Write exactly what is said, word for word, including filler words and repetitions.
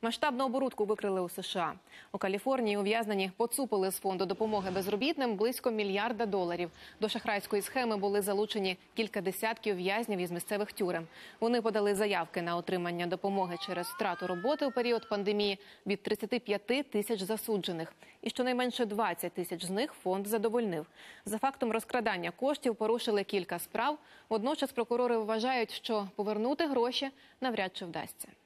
Масштабну оборудку викрили у США. У Каліфорнії ув'язнені поцупили з фонду допомоги безробітним близько мільярда доларів. До шахрайської схеми були залучені кілька десятків в'язнів із місцевих тюрем. Вони подали заявки на отримання допомоги через втрату роботи у період пандемії від тридцяти п'яти тисяч засуджених. І щонайменше двадцять тисяч з них фонд задовольнив. За фактом розкрадання коштів порушили кілька справ. Водночас прокурори вважають, що повернути гроші навряд чи вдасться.